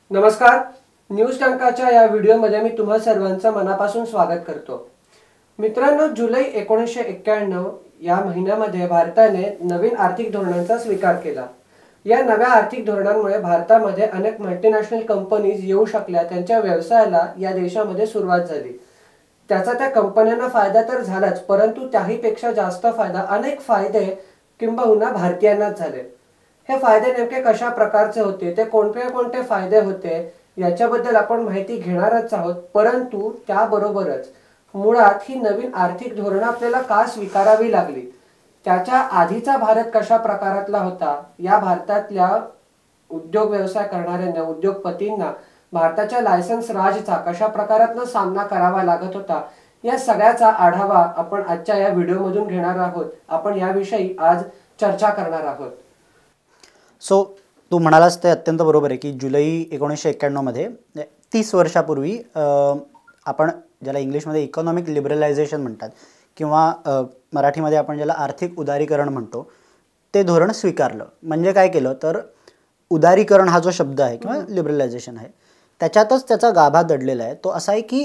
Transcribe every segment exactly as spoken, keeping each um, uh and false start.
नमस्कार, न्यूज टंकाच्या या व्हिडिओमध्ये मी तुम्हा सर्वांचं मनापासून स्वागत करतो। मित्रांनो, जुलै एकोणीसशे एक्क्याण्णव या महिन्यामध्ये भारताने नवीन आर्थिक धोरणांचा स्वीकार केला। या नव्या आर्थिक धोरणांमुळे भारतामध्ये अनेक मल्टीनॅशनल कंपनीज येऊ शकल्या, त्यांच्या व्यवसायाला या देशामध्ये सुरुवात झाली। त्याचा त्या कंपन्यांना फायदा तर झालाच, परंतु त्याहीपेक्षा जास्त फायदा अनेक फायदे किंबहुना भारतीयांनाच झाले। हे फायदे नेमके कशा प्रकारचे होते, ते कोणते कोणते फायदे होते याच्याबद्दल आपण माहिती घेणारच आहोत। परंतु त्याबरोबरच मुळात ही नवीन आर्थिक धोरण आपल्याला का स्वीकारावी लागली, त्याच्या आधीचा भारत कशा प्रकारातला होता, या भारतातल्या उद्योग व्यवसाय करणाऱ्यांना, उद्योगपतींना भारताच्या लायसन्स राजचा कशा प्रकारातला सामना करावा लागत होता, या सगळ्याचा आढावा आपण आजच्या या व्हिडिओमधून घेणार आहोत। आपण याविषयी आज चर्चा करणार आहोत। सो so, तू म्हणालास ते अत्यंत बरोबर आहे की जुलै एकोणीसशे एक्क्याण्णव मध्ये तीस वर्षापूर्वी आपण ज्याला इंग्लिशमध्ये इकॉनॉमिक लिबरलायझेशन म्हणतात किंवा मराठीमध्ये आपण ज्याला आर्थिक उदारीकरण म्हणतो, ते धोरण स्वीकारलं। म्हणजे काय केलं तर उदारीकरण हा जो शब्द आहे किंवा लिबरलायझेशन आहे, त्याच्यातच त्याचा गाभा दडलेला आहे। तो असा आहे की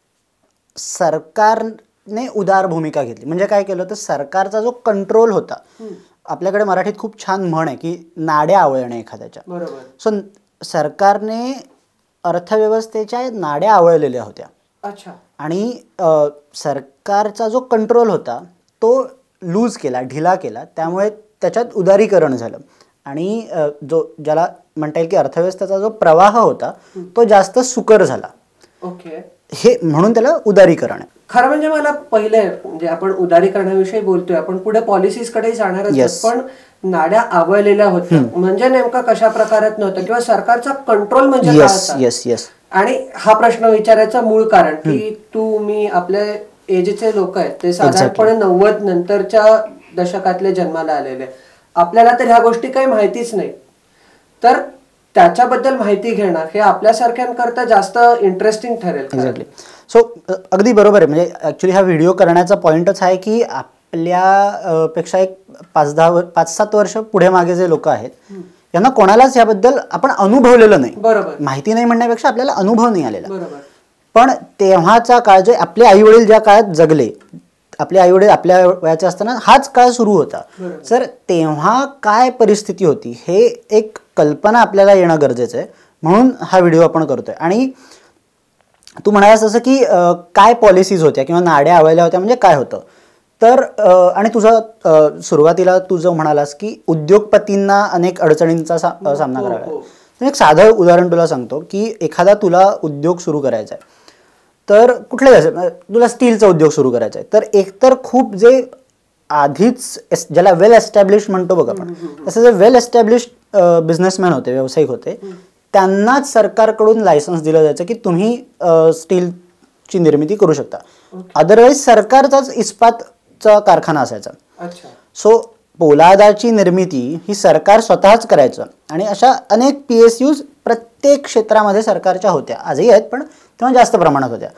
सरकारने उदार भूमिका घेतली। म्हणजे काय केलं तर सरकारचा जो कंट्रोल होता, आपल्याकडे मराठीत खूप छान म्हण आहे की नाड्या आवळणे एखाद्याच्या, बरोबर। सो सरकारने अर्थव्यवस्थेच्या नाड्या आवळलेल्या होत्या। अच्छा। आणि सरकारचा जो कंट्रोल होता तो लूज केला, ढिला केला, त्यामुळे त्याच्यात उदारीकरण झालं। आणि जो ज्याला म्हणता येईल की अर्थव्यवस्थेचा जो प्रवाह होता तो जास्त सुकर झाला। ओके, हे म्हणून त्याला उदारीकरण आहे। खरं म्हणजे मला पहिले म्हणजे आपण उदारीकरणाविषयी बोलतोय, आपण पुढे पॉलिसीज कडे जाणार आहोत, पण नाड्या आवळलेल्या होत्या म्हणजे नेमका कशा प्रकारात नव्हतं किंवा सरकारचा कंट्रोल म्हणजे काय होता? यस यस आणि हा प्रश्न विचारायचं मूळ कारण की तू मी आपल्या एजचे लोक आहेत, ते साधारणपणे नव्वद नंतरच्या दशकातले जन्माला आलेले, आपल्याला तर ह्या गोष्टी काही माहितीच नाही। तर त्याच्याबद्दल माहिती घेणार हे आपल्यासारख्यांकरता जास्त इंटरेस्टिंग ठरेल। एक्झॅक्टली। सो अगदी बरोबर आहे। म्हणजे ॲक्च्युली हा व्हिडिओ करण्याचा पॉईंटच आहे की आपल्या पेक्षा एक पाच दहा पाच सात वर्ष पुढे मागे जे लोक आहेत, यांना कोणालाच याबद्दल आपण अनुभवलेलं नाही, बरोबर। माहिती नाही म्हणण्यापेक्षा आपल्याला अनुभव नाही आलेला, बरोबर। पण तेव्हाचा काळ जे आपले आई वडील ज्या काळात जगले, आपले आई वडील आपल्या वयाचे असताना हाच काळ सुरू होता, सर तेव्हा काय परिस्थिती होती हे एक कल्पना आपल्याला येणं गरजेचं आहे। म्हणून हा व्हिडिओ आपण करतोय। आणि तू म्हणालास तसं की काय पॉलिसीज होत्या किंवा नाड्या आवळल्या होत्या, म्हणजे काय होतं तर आणि तुझं सुरुवातीला तू जो म्हणालास की उद्योगपतींना अनेक अडचणींचा सा सामना करावा लागला। एक साधं उदाहरण तुला सांगतो की एखादा तुला उद्योग सुरू करायचा आहे, तर कुठले जायचं, तुला स्टीलचा उद्योग सुरू करायचा आहे, तर एकतर खूप जे आधीच ज्याला वेल एस्टॅब्लिश म्हणतो बघ आपण, तसे जे वेल एस्टॅब्लिश बिझनेसमॅन होते, व्यावसायिक होते, त्यांनाच सरकारकडून लायसन्स दिलं जायचं की तुम्ही स्टीलची निर्मिती करू शकता। अदरवाईज सरकारचाच इस्पातचा कारखाना असायचा। सो पोलादाची निर्मिती ही सरकार स्वतःच करायचं। आणि अशा अनेक पी एस यूज प्रत्येक क्षेत्रामध्ये सरकारच्या होत्या, आजही आहेत पण तेव्हा जास्त प्रमाणात होत्या।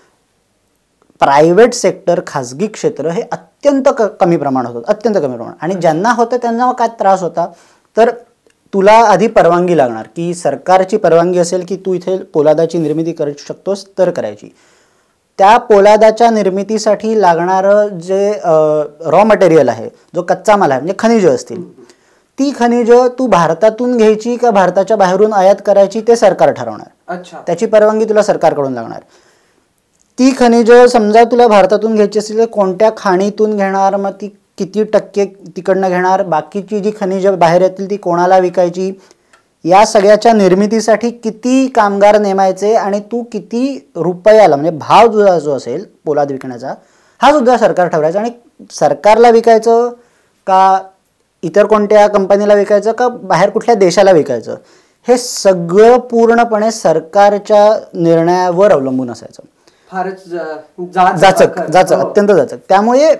प्रायव्हेट सेक्टर, खाजगी क्षेत्र हे अत्यंत कमी प्रमाणात होतं, अत्यंत कमी प्रमाणात। आणि ज्यांना होतं त्यांना काय त्रास होता तर तुला आधी परवानगी लागणार की सरकारची परवानगी असेल की तू इथे पोलादाची निर्मिती करू शकतोस तर करायची। त्या पोलादाच्या निर्मितीसाठी लागणारं जे रॉ मटेरियल आहे, जो कच्चा माल आहे, म्हणजे खनिज असतील, ती खनिज तू भारतातून घ्यायची का भारताच्या बाहेरून आयात करायची ते सरकार ठरवणार। त्याची परवानगी तुला सरकारकडून लागणार। ती खनिज समजा तुला भारतातून घ्यायची असेल तर कोणत्या खाणीतून घेणार, मग ती किती टक्के तिकडनं घेणार, बाकीची जी खनिज बाहेर येतील ती कोणाला विकायची, या सगळ्याच्या निर्मितीसाठी किती कामगार नेमायचे आणि तू किती रुपयाला, म्हणजे भाव तुझा जो असेल पोलाद विकण्याचा, हा सुद्धा सरकार ठरवायचा। आणि सरकारला विकायचं का इतर कोणत्या कंपनीला विकायचं का बाहेर कुठल्या देशाला विकायचं, हे सगळं पूर्णपणे सरकारच्या निर्णयावर अवलंबून असायचं। फारच जाचक जाचक अत्यंत जाचक। त्यामुळे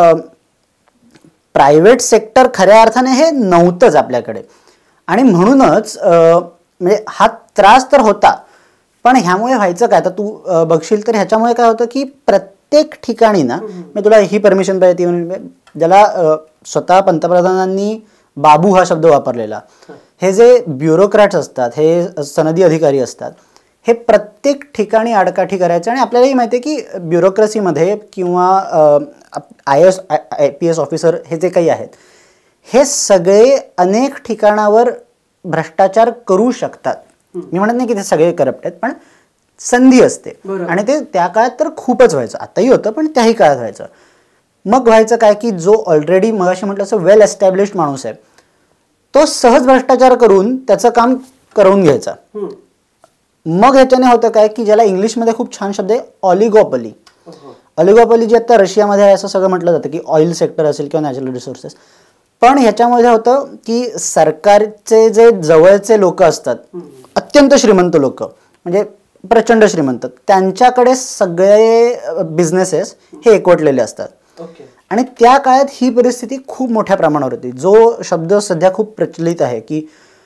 प्रायव्हेट सेक्टर खऱ्या अर्थाने हे नव्हतंच आपल्याकडे। आणि म्हणूनच म्हणजे हा त्रास तर होता, पण ह्यामुळे व्हायचं काय, तर तू बघशील तर ह्याच्यामुळे काय होतं की प्रत्येक ठिकाणी ना, मी तुला ही परमिशन पाहिजे, ज्याला स्वतः पंतप्रधानांनी बाबू हा शब्द वापरलेला, हे जे ब्युरोक्रॅट्स असतात, हे सनदी अधिकारी असतात, हे प्रत्येक ठिकाणी आडकाठी करायचं. आणि आपल्यालाही माहिती आहे की ब्युरोक्रेसीमध्ये किंवा I S I P S officer हे जे काही आहेत, हे सगळे अनेक ठिकाणावर भ्रष्टाचार करू शकतात. मी म्हणत नाही की ते सगळे करप्ट आहेत, पण संधी असते. आणि ते त्या काळात तर खूपच व्हायचं, आताही होतं पण त्याही काळात व्हायचं. मग व्हायचं काय की जो ऑलरेडी मगाशी म्हटलं असं वेल एस्टॅब्लिश्ड माणूस आहे, तो सहज भ्रष्टाचार करून त्याचं काम करून घ्यायचा. मग ह्याच्याने होतं काय की ज्याला इंग्लिशमध्ये खूप छान शब्द आहे ऑलिगोपॉली. ऑलिगोपॉली जी आता रशियामध्ये आहे असं सगळं म्हटलं जातं की ऑइल सेक्टर असेल किंवा नॅचरल रिसोर्सेस. पण ह्याच्यामध्ये होतं की सरकारचे जे जवळचे लोक असतात, अत्यंत श्रीमंत लोक, म्हणजे प्रचंड श्रीमंत, त्यांच्याकडे सगळे बिझनेसेस हे एकवटलेले असतात. आणि त्या काळात ही परिस्थिती खूप मोठ्या प्रमाणावर होती. जो शब्द सध्या खूप प्रचलित आहे की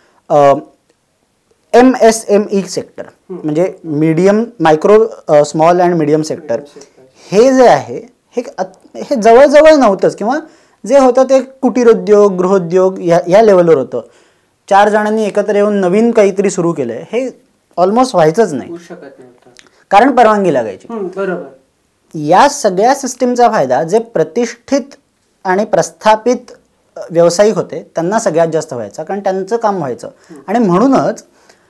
M S M E sector, म्हणजे medium micro small and medium sector, हे जे आहे हे हे जवळजवळ नव्हतंच. किंवा जे होतं ते कुटीरोद्योग, गृहोद्योग या या लेवलवर होतं. चार जणांनी एकत्र येऊन नवीन काहीतरी सुरू केलंय हे ऑलमोस्ट व्हायचंच नाही, कारण परवानगी लागायची. बरोबर. या सगळ्या सिस्टीमचा फायदा जे प्रतिष्ठित आणि प्रस्थापित व्यावसायिक होते त्यांना सगळ्यात जास्त व्हायचा, कारण त्यांचं काम व्हायचं. आणि म्हणूनच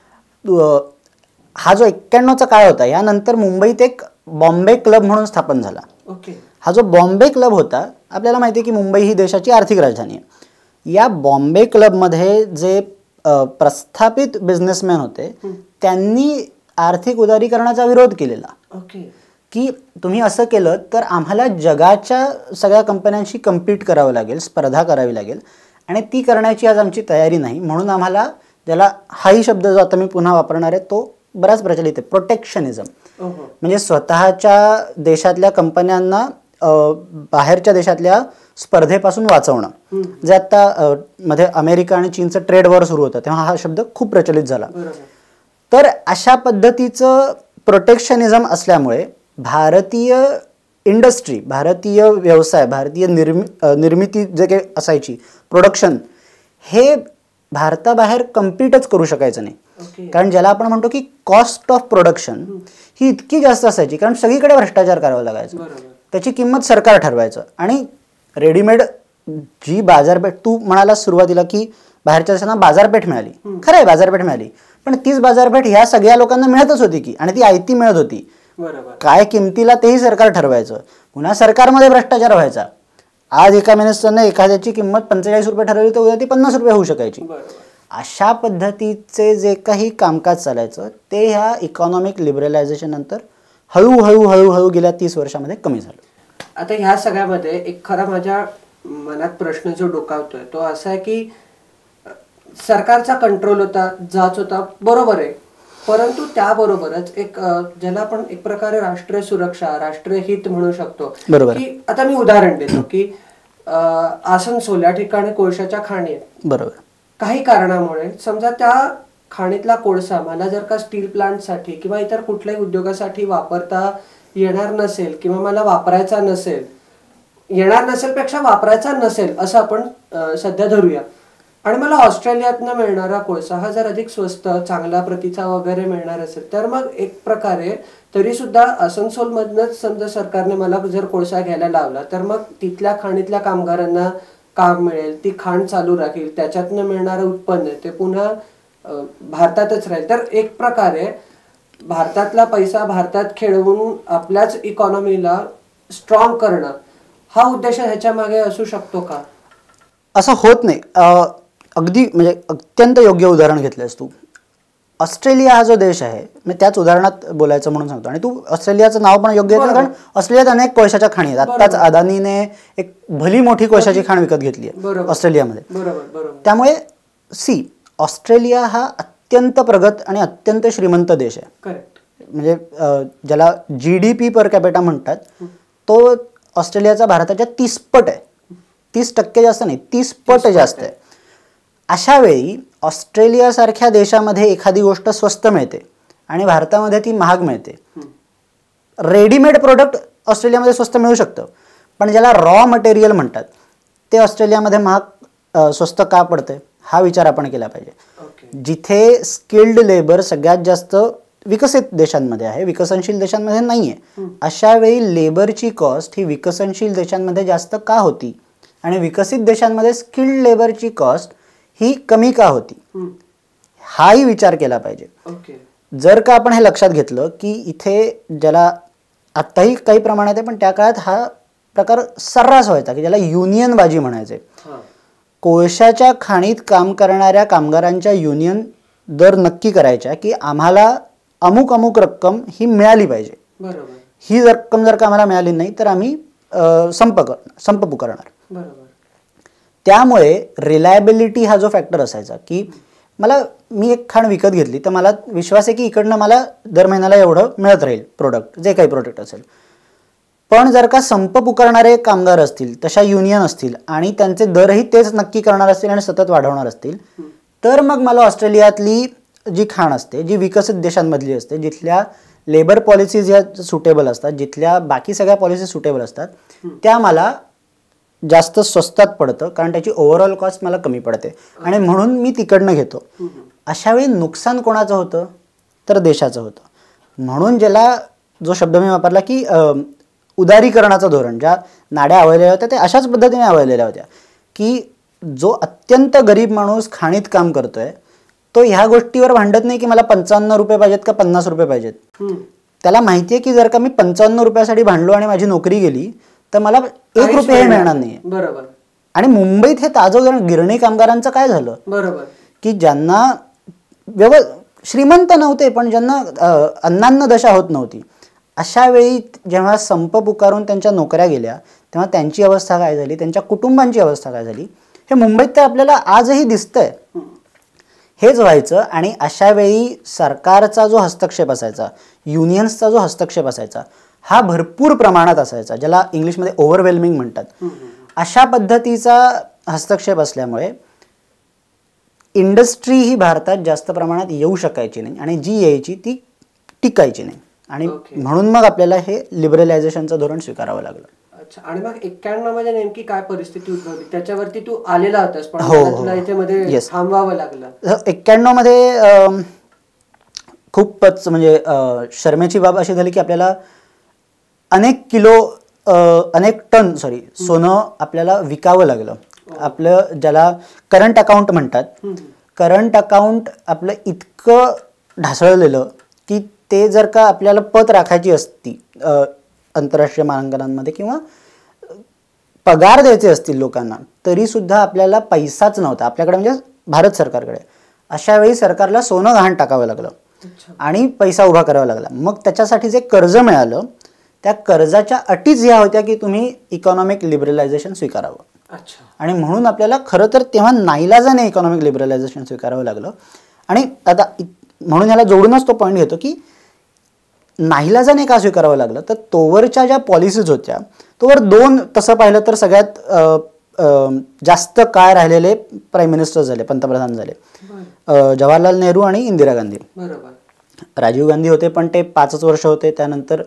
हा जो एक्क्याण्णवचा काळ होता, यानंतर मुंबईत एक बॉम्बे क्लब म्हणून स्थापन झाला. हा जो बॉम्बे क्लब होता, आपल्याला माहिती आहे की मुंबई ही देशाची आर्थिक राजधानी आहे. या बॉम्बे क्लबमध्ये जे प्रस्थापित बिझनेसमॅन होते त्यांनी आर्थिक उदारीकरणाचा विरोध केलेला. की तुम्ही असं केलं तर आम्हाला जगाच्या सगळ्या कंपन्यांशी कम्पीट करावं लागेल, स्पर्धा करावी लागेल, आणि ती करण्याची आज आमची तयारी नाही. म्हणून आम्हाला, ज्याला हाही शब्द जो आता मी पुन्हा वापरणार आहे तो बराच प्रचलित आहे, प्रोटेक्शनिझम. म्हणजे स्वतःच्या देशातल्या कंपन्यांना बाहेरच्या देशातल्या स्पर्धेपासून वाचवणं. जे आता मध्ये अमेरिका आणि चीनचं ट्रेड वॉर सुरू होतं तेव्हा हा शब्द खूप प्रचलित झाला. तर अशा पद्धतीचं प्रोटेक्शनिझम असल्यामुळे भारतीय इंडस्ट्री, भारतीय व्यवसाय, भारतीय निर्मि निर्मिती जे काही असायची, प्रोडक्शन, हे भारताबाहेर कम्पीटच करू शकायचं नाही. कारण ज्याला आपण म्हणतो की कॉस्ट ऑफ प्रोडक्शन ही इतकी जास्त असायची, कारण सगळीकडे भ्रष्टाचार करावा लागायचा. त्याची किंमत सरकार ठरवायचं. आणि रेडीमेड जी बाजारपेठ, तू म्हणाला सुरुवातीला की बाहेरच्या देशांना बाजारपेठ मिळाली, खरं आहे बाजारपेठ मिळाली, पण तीच बाजारपेठ ह्या सगळ्या लोकांना मिळतच होती की, आणि ती आयती मिळत होती. काय किमतीला तेही सरकार ठरवायचं. पुन्हा सरकारमध्ये भ्रष्टाचार व्हायचा. आज एका मिनिस्टरने एखाद्याची किंमत पंचेचाळीस रुपये ठरवली तर उद्या ती पन्नास रुपये होऊ शकायची. अशा पद्धतीचे जे काही कामकाज चालायचं ते ह्या इकॉनॉमिक लिबरलायझेशन नंतर हळूहळू हळूहळू गेल्या तीस वर्षामध्ये कमी झालं. आता ह्या सगळ्यामध्ये एक खरा माझ्या मनात प्रश्न जो डोकावतोय तो असा आहे की सरकारचा कंट्रोल होता, जाच होता, बरोबर आहे, परंतु त्याबरोबरच एक ज्याला आपण एक प्रकारे राष्ट्रीय सुरक्षा, राष्ट्रीय हित म्हणू शकतो. की आता मी उदाहरण देतो की आसनसोल या ठिकाणी कोळशाच्या खाणी आहेत. बरोबर. काही कारणामुळे समजा त्या खाणीतला कोळसा मला जर का स्टील प्लांटसाठी किंवा इतर कुठल्याही उद्योगासाठी वापरता येणार नसेल किंवा मला वापरायचा नसेल, येणार नसेल पेक्षा वापरायचा नसेल असं आपण सध्या धरूया, आणि मला ऑस्ट्रेलियातनं मिळणारा कोळसा हा जर अधिक स्वस्त, चांगल्या प्रतीचा वगैरे मिळणार असेल, तर मग एक प्रकारे तरी सुद्धा आसनसोलमधनंच समजा सरकारने मला जर कोळसा घ्यायला लावला तर मग तिथल्या खाणीतल्या कामगारांना काम मिळेल, ती खाण चालू राहील, त्याच्यातनं मिळणारं उत्पन्न ते पुन्हा भारतातच राहील. तर एक प्रकारे भारतातला पैसा भारतात खेळवून आपल्याच इकॉनॉमीला स्ट्रॉंग करणं हा उद्देश ह्याच्या मागे असू शकतो का? असं होत नाही. अगदी म्हणजे अत्यंत योग्य उदाहरण घेतलंयस तू. ऑस्ट्रेलिया हा जो देश आहे, मी त्याच उदाहरणात बोलायचं म्हणून सांगतो, आणि तू ऑस्ट्रेलियाचं नाव पण योग्य घेतलं, कारण ऑस्ट्रेलियात अनेक कोळशाच्या खाणी आहेत. आत्ताच अदानीने एक भली मोठी कोळशाची खाण विकत घेतली आहे ऑस्ट्रेलियामध्ये. त्यामुळे सी ऑस्ट्रेलिया हा अत्यंत प्रगत आणि अत्यंत श्रीमंत देश आहे. म्हणजे ज्याला G D P per capita म्हणतात तो ऑस्ट्रेलियाचा भारताच्या तीस पट आहे. तीस टक्के जास्त नाही, तीस पट जास्त आहे. अशा वेळी ऑस्ट्रेलियासारख्या देशामध्ये एखादी गोष्ट स्वस्त मिळते आणि भारतामध्ये ती महाग मिळते. रेडीमेड प्रोडक्ट ऑस्ट्रेलियामध्ये स्वस्त मिळू शकतं, पण ज्याला रॉ मटेरियल म्हणतात ते ऑस्ट्रेलियामध्ये महाग स्वस्त का पडते हा विचार आपण केला पाहिजे. ओके. जिथे स्किल्ड लेबर सगळ्यात जास्त विकसित देशांमध्ये आहे, विकसनशील देशांमध्ये नाही आहे, अशा वेळी लेबरची कॉस्ट ही विकसनशील देशांमध्ये जास्त का होती आणि विकसित देशांमध्ये स्किल्ड लेबरची कॉस्ट ही कमी का होती, हाही विचार केला पाहिजे. ओके. जर का आपण हे लक्षात घेतलं की इथे ज्याला आत्ताही काही प्रमाणात आहे पण त्या काळात हा प्रकार सर्रास व्हायचा की ज्याला युनियन बाजी म्हणायचे. कोळशाच्या खाणीत काम करणाऱ्या कामगारांच्या युनियन दर नक्की करायच्या की आम्हाला अमुक अमुक रक्कम ही मिळाली पाहिजे. बरोबर. ही रक्कम जर का आम्हाला मिळाली नाही तर आम्ही संप संप पुकारणार. बरोबर. त्यामुळे रिलायबिलिटी हा जो फॅक्टर असायचा की मला मी एक खाण विकत घेतली तर मला विश्वास आहे की इकडनं मला दर महिन्याला एवढं मिळत राहील प्रोडक्ट, जे काही प्रोडक्ट असेल. पण जर का संप पुकारणारे कामगार असतील, तशा युनियन असतील आणि त्यांचे दरही तेच नक्की करणार असतील आणि सतत वाढवणार असतील तर मग मला ऑस्ट्रेलियातली जी खाण असते, जी विकसित देशांमधली असते, जिथल्या लेबर पॉलिसीज या सुटेबल असतात, जिथल्या बाकी सगळ्या पॉलिसी सुटेबल असतात, त्या मला जास्त स्वस्तात पडतं कारण त्याची ओव्हरऑल कॉस्ट मला कमी पडते आणि म्हणून मी तिकडनं घेतो. अशा वेळी नुकसान कोणाचं होतं तर देशाचं होतं. म्हणून ज्याला जो शब्द मी वापरला की उदारीकरणाचं धोरण, ज्या नाड्या आवळलेल्या होत्या ते अशाच पद्धतीने आवळलेल्या होत्या की जो अत्यंत गरीब माणूस खाणीत काम करतोय तो ह्या गोष्टीवर भांडत नाही की मला पंचावन्न रुपये पाहिजेत का पन्नास रुपये पाहिजेत. त्याला माहिती आहे की जर का मी पंचावन्न रुपयासाठी भांडलो आणि माझी नोकरी गेली तर मला एक रुपये मिळणार नाही. बरोबर. आणि मुंबईत हे ताजं उदाहरण गिरणी कामगारांचं काय झालं. बरोबर. की ज्यांना व्यव श्रीमंत नव्हते पण ज्यांना अन्नान्न दशा होत नव्हती, अशा वेळी जेव्हा संप पुकारून त्यांच्या नोकऱ्या गेल्या तेव्हा त्यांची अवस्था काय झाली, त्यांच्या कुटुंबांची अवस्था काय झाली, हे मुंबईत तर आपल्याला आजही दिसतंय. हेच व्हायचं. आणि अशा वेळी सरकारचा जो हस्तक्षेप असायचा, युनियन्सचा जो हस्तक्षेप असायचा, हा भरपूर प्रमाणात असायचा, ज्याला इंग्लिशमध्ये ओव्हरवेल्मिंग म्हणतात. अशा पद्धतीचा हस्तक्षेप असल्यामुळे इंडस्ट्री ही भारतात जास्त प्रमाणात येऊ शकायची नाही आणि जी यायची ती टिकायची नाही. आणि म्हणून मग आपल्याला हे लिबरलायझेशनचं धोरण स्वीकारावं लागलं. अच्छा. आणि मग एक्क्याण्णव मध्ये नेमकी काय परिस्थिती उद्भवली, त्याच्यावरती तू आलेला होतास पण तुला इथे मध्ये थांबवावं लागलं. एक्क्याण्णव मध्ये खूपच म्हणजे शर्मेची बाब अशी झाली की आपल्याला अनेक किलो अनेक टन सॉरी सोनं आपल्याला विकावं लागलं. आपलं ज्याला करंट अकाउंट म्हणतात, करंट अकाउंट आपलं इतकं ढासळलेलं की ते जर का आपल्याला पत राखायची असती आंतरराष्ट्रीय मानांकनांमध्ये किंवा पगार द्यायचे असतील लोकांना तरी सुद्धा आपल्याला पैसाच नव्हता आपल्याकडे, म्हणजे भारत सरकारकडे. अशा वेळी सरकारला सोनं गहाण टाकावं लागलं आणि पैसा उभा करावा लागला. मग त्याच्यासाठी जे कर्ज मिळालं त्या कर्जाच्या अटीच ह्या होत्या की तुम्ही इकॉनॉमिक लिबरलायझेशन स्वीकारावं. अच्छा. आणि म्हणून आपल्याला खरं तर तेव्हा नाईलाजाने इकॉनॉमिक लिबरलायझेशन स्वीकारावं लागलं. आणि आता म्हणून ह्याला जोडूनच तो पॉईंट घेतो की नाईलाजाने का स्वीकारावं लागलं, तर तोवरच्या ज्या पॉलिसीज होत्या तोवर दोन, तसं पाहिलं तर सगळ्यात जास्त काळ राहिलेले प्राईम मिनिस्टर झाले, पंतप्रधान झाले, जवाहरलाल नेहरू आणि इंदिरा गांधी. बरोबर. राजीव गांधी होते पण ते पाचच वर्ष होते. त्यानंतर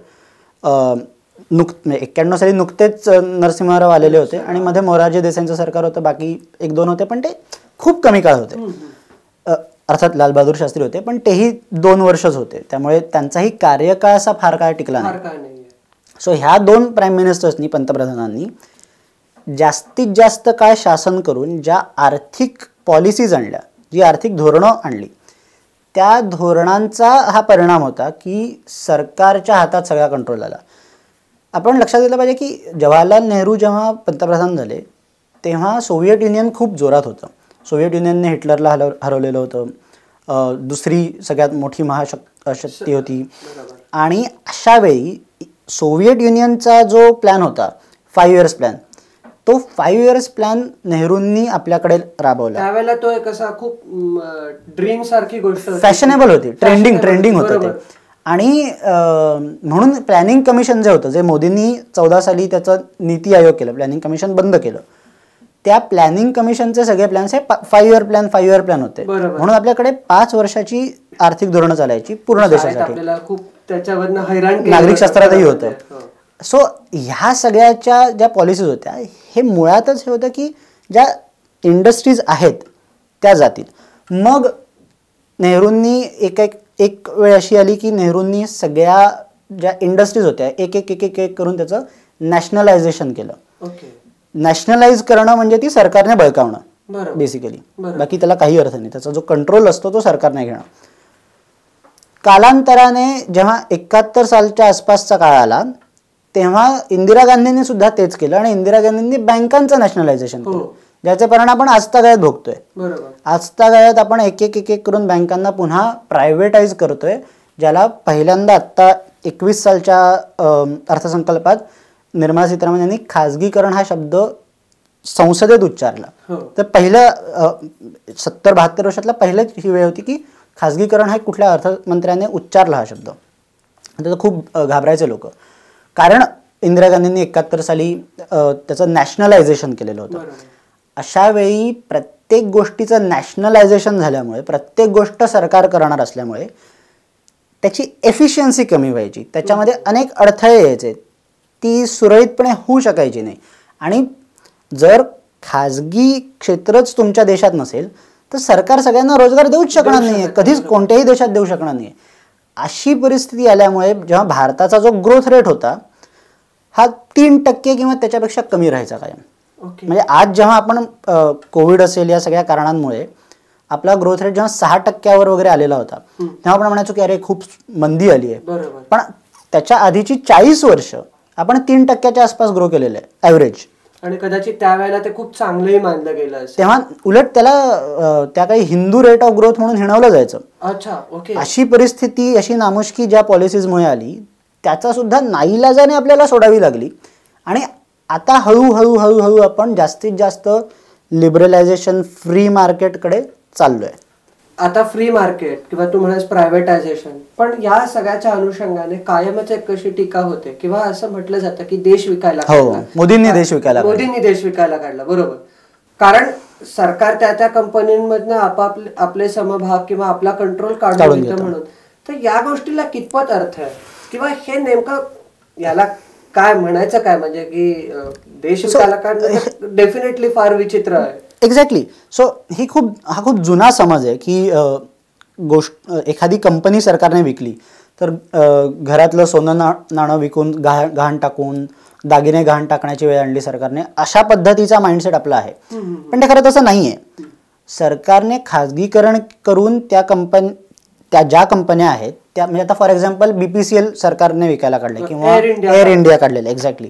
नुक एक्क्याण्णव साली नुकतेच नरसिंहराव आलेले होते आणि मध्ये मोरारजी देसाईंचं सरकार होतं, बाकी एक दोन होते पण ते खूप कमी काळ होते. अर्थात लालबहादूर शास्त्री होते पण तेही दोन वर्षच होते, त्यामुळे त्यांचाही कार्यकाळ असा फार काळ टिकला नाही. सो ह्या दोन प्राईम मिनिस्टर्सनी, पंतप्रधानांनी जास्तीत जास्त काळ शासन करून ज्या आर्थिक पॉलिसीज आणल्या, जी आर्थिक धोरणं आणली, त्या धोरणांचा हा परिणाम होता की सरकारच्या हातात सगळा कंट्रोल आला. आपण लक्षात घेतलं पाहिजे की जवाहरलाल नेहरू जेव्हा पंतप्रधान झाले तेव्हा सोव्हिएट युनियन खूप जोरात होतं. सोव्हिएट युनियनने हिटलरला हलव हरवलेलं होतं, दुसरी सगळ्यात मोठी महाशक्ती होती. आणि अशा वेळी सोव्हिएट युनियनचा जो प्लॅन होता फाईव्ह इयर्स प्लॅन, तो फाईव्ह इयर्स प्लॅन नेहरूंनी आपल्याकडे राबवला. त्यावेळेला तो एक असा खूप ड्रीम सारखी गोष्ट, फॅशनेबल होती, ट्रेंडिंग ट्रेंडिंग होतं ते. आणि म्हणून प्लॅनिंग कमिशन जे होतं, जे मोदींनी चौदा साली त्याचं नीती आयोग केलं, प्लॅनिंग कमिशन बंद केलं, त्या प्लॅनिंग कमिशनचे सगळे प्लॅन्स हे five year plan five year plan होते. म्हणून आपल्याकडे पाच वर्षाची आर्थिक धोरणं चालायची पूर्ण देशासाठी. नागरिक शास्त्रातही होतं. सो ह्या सगळ्याच्या ज्या पॉलिसीज होत्या हे मुळातच हे होतं की ज्या इंडस्ट्रीज आहेत त्या जातील. मग नेहरूंनी एक एक एक वेळ अशी आली की नेहरूंनी सगळ्या ज्या इंडस्ट्रीज होत्या एक एक एक एक एक करून त्याचं नॅशनलायझेशन केलं. ओके. नॅशनलाइज करणं म्हणजे ती सरकारने बळकावणं बरोबर. बेसिकली. बरोबर. बाकी त्याला काही अर्थ नाही. त्याचा जो कंट्रोल असतो तो सरकारने घेणं. कालांतराने जेव्हा एकाहत्तर सालच्या आसपासचा काळ आला तेव्हा इंदिरा गांधींनी सुद्धा तेच केलं आणि इंदिरा गांधींनी बँकांचं नॅशनलायझेशन केलं, ज्याचे परिणाम आपण आजतागायत भोगतोय. बरोबर. आजतागायत आपण एक एक एक एक करून बँकांना पुन्हा प्रायव्हेटाईज करतोय, ज्याला पहिल्यांदा आत्ता एकवीस सालच्या अर्थसंकल्पात निर्मला सीतारामन यांनी खाजगीकरण हा शब्द संसदेत उच्चारला. तर पहिलं सत्तर बहात्तर वर्षातला पहिलीच ही वेळ होती की खाजगीकरण हा कुठल्या अर्थमंत्र्याने उच्चारला हा शब्द. त्याचं खूप घाबरायचे लोक, कारण इंदिरा गांधींनी एकाहत्तर साली त्याचं नॅशनलायझेशन केलेलं होतं. अशा वेळी प्रत्येक गोष्टीचं नॅशनलायझेशन झाल्यामुळे, प्रत्येक गोष्ट सरकार करणार असल्यामुळे त्याची एफिशियन्सी कमी व्हायची, त्याच्यामध्ये अनेक अडथळे यायचे, ती सुरळीतपणे होऊ शकायची नाही. आणि जर खाजगी क्षेत्रच तुमच्या देशात नसेल तर सरकार सगळ्यांना रोजगार देऊच शकणार नाही, कधीच कोणत्याही देशात देऊ शकणार नाही. अशी परिस्थिती आल्यामुळे जेव्हा भारताचा जो ग्रोथ रेट होता हा तीन टक्के किंवा त्याच्यापेक्षा कमी राहायचा कायम. म्हणजे आज जेव्हा आपण कोविड असेल या सगळ्या कारणांमुळे आपला ग्रोथ रेट जेव्हा सहा टक्क्यावर वगैरे आलेला होता तेव्हा आपण म्हणायचो की अरे खूप मंदी आली आहे. पण त्याच्या आधीची चाळीस वर्ष आपण तीन टक्क्याच्या आसपास ग्रो केलेलं आहे ॲव्हरेज. आणि कदाचित त्यावेळेला ते खूप चांगलंही मानलं गेलं असेल. तेव्हा उलट त्याला त्या काही हिंदू रेट ऑफ ग्रोथ म्हणून हिणवलं जायचं. अच्छा. ओके. अशी परिस्थिती, अशी नामुष्की ज्या पॉलिसीजमुळे आली त्याचा सुद्धा नाईलाजाने आपल्याला सोडावी लागली. आणि आता हळूहळू हळूहळू आपण जास्तीत जास्त लिबरलायझेशन, फ्री मार्केटकडे चाललोय. आता फ्री मार्केट किंवा तू म्हणास प्रायव्हेटायझेशन, पण या सगळ्याच्या अनुषंगाने कायमच एक कशी टीका होते किंवा असं म्हटलं जातं की देश विकायला काढला. मोदींनी देश विकायला मोदींनी देश विकायला काढला. बरोबर. कारण सरकार त्या त्या कंपन्यांमधनं आपापले आपले समभाग किंवा आपला कंट्रोल काढून घेतं म्हणून. तर या गोष्टीला कितपत अर्थ आहे किंवा हे नेमकं याला काय म्हणायचं काय, म्हणजे की देश विकायला काढणं डेफिनेटली फार विचित्र आहे. एक्झॅक्टली. सो ही खूप हा खूप जुना समज आहे की गोष्ट एखादी कंपनी सरकारने विकली तर घरातलं सोनं ना नाणं विकून घा घाण टाकून दागिने घाण टाकण्याची वेळ आणली सरकारने, अशा पद्धतीचा माइंडसेट आपला आहे. पण ते खरं तसं नाही आहे. सरकारने खाजगीकरण करून त्या कंपनी त्या ज्या कंपन्या आहेत त्या, म्हणजे आता फॉर एक्झाम्पल बीपीसीएल सरकारने विकायला काढले किंवा एअर इंडिया काढलेलं. एक्झॅक्टली.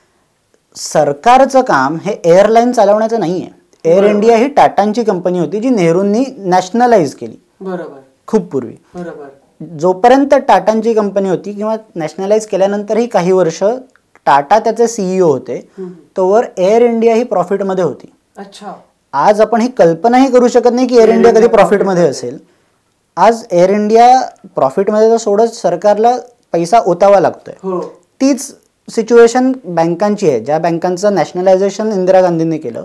सरकारचं काम हे एअरलाईन चालवण्याचं नाही आहे. एअर इंडिया ही टाटांची कंपनी होती जी नेहरूंनी नॅशनलाइज केली. बरोबर. खूप पूर्वी. बरोबर. जोपर्यंत टाटांची कंपनी होती किंवा नॅशनलाइज केल्यानंतरही काही वर्ष टाटा त्याचे सीईओ होते, तोवर एअर इंडिया ही प्रॉफिटमध्ये होती. अच्छा. आज आपण ही कल्पनाही करू शकत नाही की एअर इंडिया कधी प्रॉफिटमध्ये असेल. आज एअर इंडिया प्रॉफिटमध्ये तर सोडत सरकारला पैसा ओतावा लागतोय. तीच सिच्युएशन बँकांची आहे. ज्या बँकांचं नॅशनलायझेशन इंदिरा गांधींनी केलं,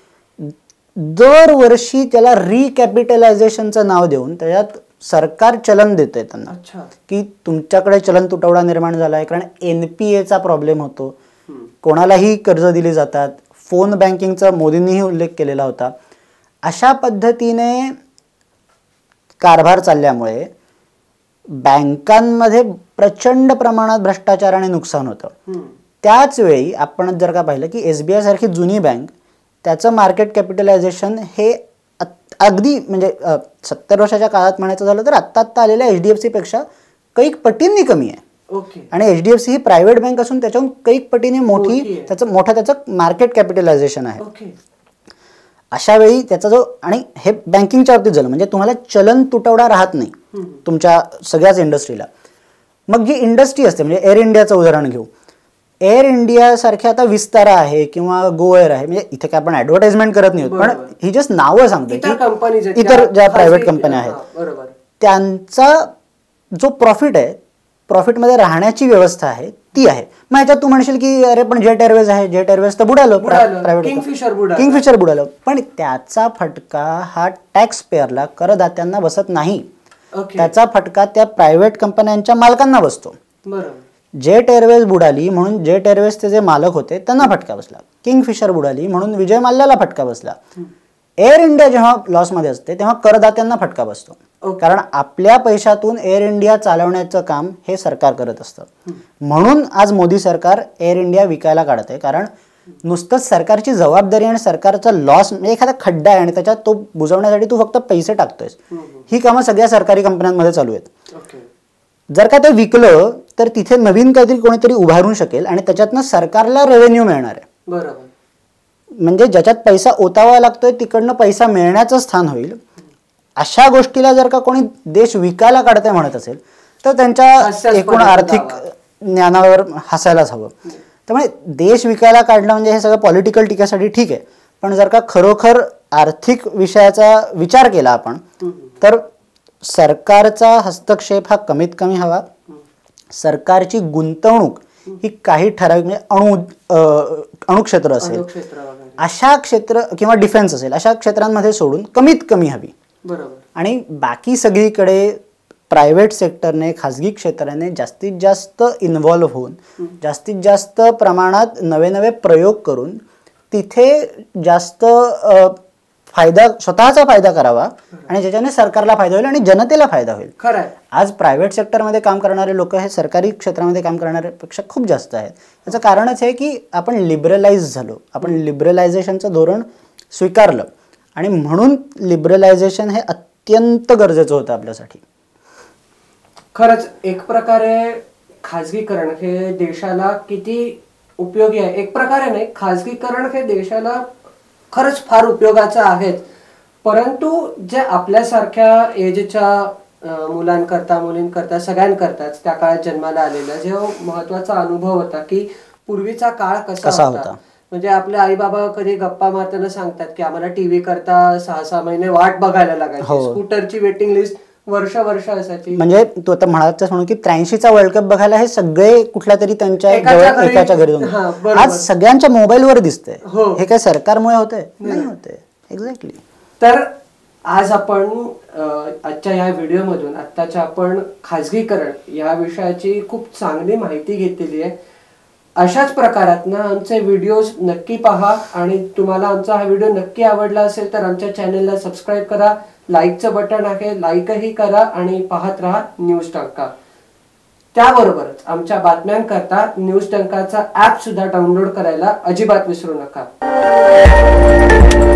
दरवर्षी त्याला रिकॅपिटलायझेशनचं नाव देऊन त्याच्यात सरकार चलन देतंय त्यांना की तुमच्याकडे चलन तुटवडा निर्माण झाला आहे, कारण एनपीएचा प्रॉब्लेम होतो, कोणालाही कर्ज दिली जातात. फोन बँकिंगचा मोदींनीही उल्लेख केलेला होता. अशा पद्धतीने कारभार चालल्यामुळे बँकांमध्ये प्रचंड प्रमाणात भ्रष्टाचार आणि नुकसान होतं. त्याच वेळी आपण जर का पाहिलं की एसबीआय सारखी जुनी बँक, त्याचं मार्केट कॅपिटलायझेशन हे अगदी म्हणजे सत्तर वर्षाच्या काळात म्हणायचं झालं तर आत्ता आत्ता आलेल्या एचडीएफसी पेक्षा कैक पटींनी कमी आहे. ओके. आणि एचडीएफसी ही प्रायव्हेट बँक असून त्याच्याहून कैक पटीने मोठी त्याचं मोठं त्याचं मार्केट कॅपिटलायझेशन आहे. अशा वेळी त्याचा जो, आणि हे बँकिंगच्या बाबतीत झालं, म्हणजे तुम्हाला चलन तुटवडा राहत नाही तुमच्या सगळ्याच इंडस्ट्रीला. मग जी इंडस्ट्री असते, म्हणजे एअर इंडियाचं उदाहरण घेऊ. एअर इंडिया सारख्या आता विस्तारा आहे किंवा गो एअर आहे, म्हणजे इथे काय आपण ऍडव्हर्टाइजमेंट करत नाही, पण ही जस्ट नावं सांगते की इतर ज्या प्रायव्हेट कंपन्या आहेत त्यांचा जो प्रॉफिट आहे, प्रॉफिटमध्ये राहण्याची व्यवस्था आहे ती आहे. मग ह्याच्यात तू म्हणशील की अरे पण जेट एअरवेज आहे, जेट एअरवेज तर बुडालं, प्रायव्हेट किंगफिशर बुडालं, पण त्याचा फटका हा टॅक्स पेअरला, करदात्यांना बसत नाही. त्याचा फटका त्या प्रायव्हेट कंपन्यांच्या मालकांना बसतो. जेट एअरवेज बुडाली म्हणून जेट एअरवेजचे जे मालक होते त्यांना फटका बसला. किंगफिशर बुडाली म्हणून विजय माल्याला फटका बसला. एअर इंडिया जेव्हा लॉसमध्ये असते तेव्हा करदात्यांना फटका बसतो. कारण आपल्या पैशातून एअर इंडिया चालवण्याचं काम हे सरकार करत असतं. म्हणून आज मोदी सरकार एअर इंडिया विकायला काढत आहे. कारण नुसतंच सरकारची जबाबदारी आणि सरकारचा लॉस म्हणजे एखादा खड्डा आहे आणि त्याच्यात तो बुजवण्यासाठी तू फक्त पैसे टाकतोयस, ही कामं सगळ्या सरकारी कंपन्यांमध्ये चालू आहेत. जर का ते विकलं तर तिथे नवीन काहीतरी कोणीतरी उभारून शकेल आणि त्याच्यातनं सरकारला रेव्हेन्यू मिळणार आहे. बरोबर. म्हणजे ज्याच्यात पैसा ओतावा लागतोय तिकडनं पैसा मिळण्याचं स्थान होईल. अशा गोष्टीला जर का कोणी देश विकायला काढतंय म्हणत असेल तर त्यांच्या एकूण आर्थिक ज्ञानावर हसायलाच हवं. त्यामुळे देश विकायला काढणं म्हणजे हे सगळं पॉलिटिकल टीकेसाठी ठीक आहे, पण जर का खरोखर आर्थिक विषयाचा विचार केला आपण तर सरकारचा हस्तक्षेप हा कमीत कमी हवा. सरकारची गुंतवणूक ही काही ठराविक म्हणजे अणु अणुक्षेत्र असेल अशा क्षेत्र किंवा डिफेन्स असेल अशा क्षेत्रांमध्ये सोडून कमीत कमी हवी. बरोबर. आणि बाकी सगळीकडे प्रायव्हेट सेक्टरने खाजगी क्षेत्राने जास्तीत जास्त इन्व्हॉल्व्ह होऊन जास्तीत जास्त प्रमाणात नवे नवे प्रयोग करून तिथे जास्त फायदा स्वतःचा फायदा करावा आणि ज्याच्याने सरकारला फायदा होईल आणि जनतेला फायदा होईल. खरं. आज प्रायव्हेट सेक्टरमध्ये काम करणारे लोक हे सरकारी क्षेत्रामध्ये काम करणाऱ्यापेक्षा खूप जास्त आहेत. याचं कारणच आहे की आपण लिबरलाइज झालो, आपण लिबरलायझेशनचं धोरण स्वीकारलं आणि म्हणून लिबरलायझेशन हे अत्यंत गरजेचं होतं आपल्यासाठी. खरंच एक प्रकारे खाजगीकरण हे देशाला किती उपयोगी आहे. एक प्रकारे नाही, खाजगीकरण हे देशाला खरंच फार उपयोगाचं आहे. परंतु जे आपल्यासारख्या एजच्या मुलांकरता मुलींकरता सगळ्यांकरताच त्या काळात जन्माला आलेला जो महत्वाचा अनुभव होता की पूर्वीचा काळ कसा होता. म्हणजे आपले आई बाबा कधी गप्पा मारताना सांगतात की आम्हाला टीव्ही करता सहा सहा महिने वाट बघायला लागायची. स्कूटरची वेटिंग लिस्ट वर्ष वर्ष असायची. म्हणजे तू आता म्हणालास म्हणून की त्र्याऐंशीचा वर्ल्ड कप बघायला हे सगळे कुठल्या तरी त्यांच्या एकाच्या घरी जाऊन आज सगळ्यांच्या मोबाईलवर दिसतंय. हे काय सरकारमुळे होतंय? नाही होतंय. एक्झॅक्टली. तर आज आपण आजच्या या व्हिडिओमधून आत्ताच्या आपण खाजगीकरण या विषयाची खूप चांगली माहिती घेतलेली आहे. अशाच प्रकारातनं आमचे व्हिडिओज नक्की पहा आणि तुम्हाला आमचा हा व्हिडिओ नक्की आवडला असेल तर आमच्या चॅनलला सबस्क्राईब करा. लाईकचं बटन आहे, लाईकही करा आणि पाहत राहा न्यूज टंका. त्याबरोबरच आमच्या बातम्यांकरता न्यूज टंकाचा ऍप सुद्धा डाउनलोड करायला अजिबात विसरू नका.